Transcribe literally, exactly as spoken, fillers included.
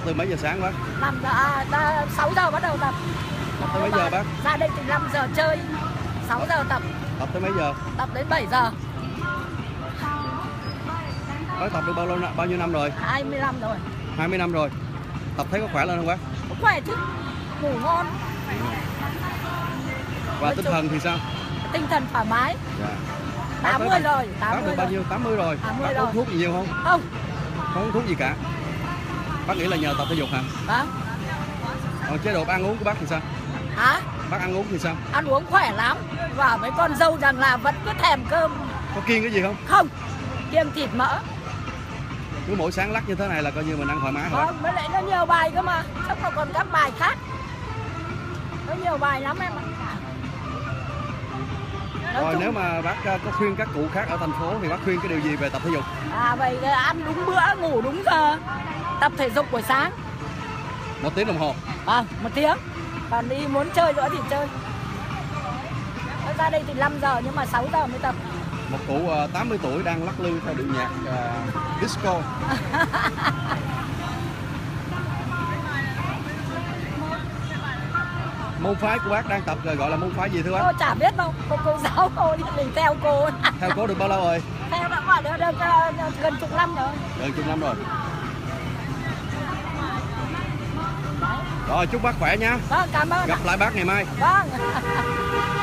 từ mấy giờ sáng bác? năm giờ, à, sáu giờ bắt đầu tập. Tập tới mấy giờ bác? Ra đây từ năm giờ chơi, sáu giờ tập. Tập tới mấy giờ? Tập đến bảy giờ. Bác tập được bao lâu bao nhiêu năm rồi? hai mươi năm rồi. hai mươi năm rồi. Tập thấy có khỏe lên không bác? Có khỏe chứ, ngủ ngon. Và tinh thần thì sao? Tinh thần thoải mái. Dạ. tám mươi rồi, tám mươi bác được bao nhiêu? tám mươi rồi. tám mươi Bác rồi. uống thuốc gì nhiều không? Không. Không uống thuốc gì cả. Bác nghĩ là nhờ tập thể dục hả? Vâng. Còn chế độ ăn uống của bác thì sao? Hả? Bác ăn uống thì sao? Ăn uống khỏe lắm. Và mấy con dâu rằng là vẫn cứ thèm cơm. Có kiêng cái gì không? Không, kiêng thịt mỡ. Cứ mỗi sáng lắc như thế này là coi như mình ăn thoải mái hả? Vâng, với lại nó nhiều bài cơ mà. Chắc là còn các bài khác. Nó nhiều bài lắm em ạ. Nói Rồi chung... nếu mà bác có khuyên các cụ khác ở thành phố thì bác khuyên cái điều gì về tập thể dục? À vậy ăn đúng bữa, ngủ đúng giờ. Tập thể dục buổi sáng. Một tiếng đồng hồ. Vâng, một tiếng. Còn đi muốn chơi nữa thì chơi. Nó ra đây thì năm giờ nhưng mà sáu giờ mới tập. Một cụ uh, tám mươi tuổi đang lắc lư theo điệu nhạc uh, disco. Môn phái của bác đang tập rồi gọi là môn phái gì thưa bác? Cô chả biết đâu, cô cô giáo cô thì mình theo cô. Theo cô được bao lâu rồi? Theo đã gọi được, được, được gần chục năm rồi. Gần chục năm rồi. Rồi chúc bác khỏe nha. Vâng, cảm ơn. Gặp lại bác ngày mai. Vâng.